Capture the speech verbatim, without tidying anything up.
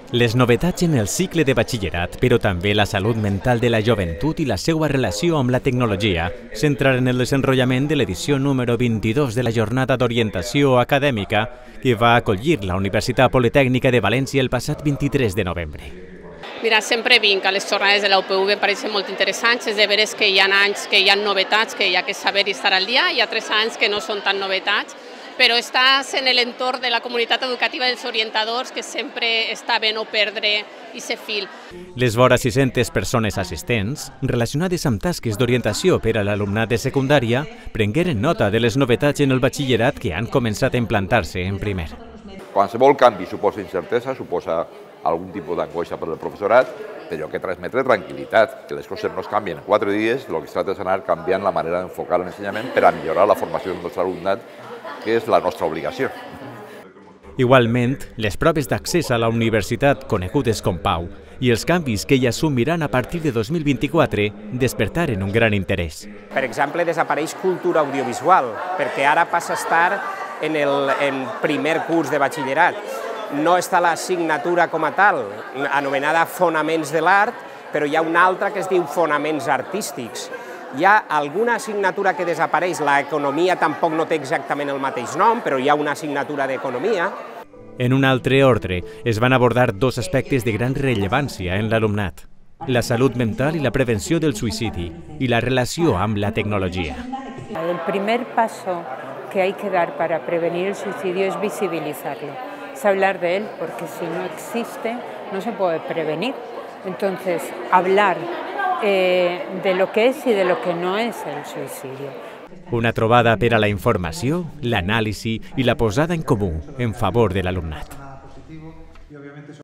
Les novetats en el cicle de batxillerat, però també la salut mental de la joventut i la seva relació amb la tecnologia, centraren el desenrotllament de l'edició número vint-i-dos de la Jornada d'Orientació Acadèmica que va acollir la Universitat Politècnica de València el passat vint-i-tres de novembre. Mira, sempre vinc a les jornades de la U P V, em pareixen molt interessants, és de veres que hi ha anys que hi ha novetats, que hi ha que saber i estar al dia, hi ha tres anys que no són tan novetats, però estàs en l'entorn de la comunitat educativa dels orientadors, que sempre està bé no perdre aquest fil. Les vora sis-centes persones assistents, relacionades amb tasques d'orientació per a l'alumnat de secundària, prengueren nota de les novetats en el batxillerat que han començat a implantar-se en primer. Qualsevol canvi suposa incertesa, suposa algun tipus d'angoixa per al professorat, però que transmetre tranquil·litat, que les coses no es canvien en quatre dies, el que es tracta és anar canviant la manera d'enfocar l'ensenyament per a millorar la formació del nostre alumnat, que és la nostra obligació. Igualment, les proves d'accés a la universitat conegudes com Pau i els canvis que hi assumiran a partir de dos mil vint-i-quatre despertaren un gran interès. Per exemple, desapareix cultura audiovisual, perquè ara passa a estar en el en primer curs de batxillerat. No està l'assignatura com a tal, anomenada Fonaments de l'Art, però hi ha una altra que es diu Fonaments Artístics. Hi ha alguna assignatura que desapareix, l'economia tampoc no té exactament el mateix nom, però hi ha una assignatura d'economia. En un altre ordre, es van abordar dos aspectes de gran rellevància en l'alumnat: la salut mental i la prevenció del suïcidi, i la relació amb la tecnologia. El primer paso que hay que dar para prevenir el suicidio es visibilizarlo, es hablar de él, porque si no existe no se puede prevenir. Entonces, hablar eh, de lo que es y de lo que no es el suicidio. Una trobada per a la informació, l'anàlisi i la posada en comú en favor de l'alumnat.